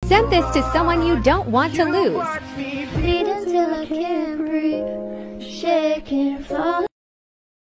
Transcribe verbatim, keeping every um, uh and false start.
Send this to someone you don't want to lose. Bleed until I can't breathe, shaking, falling.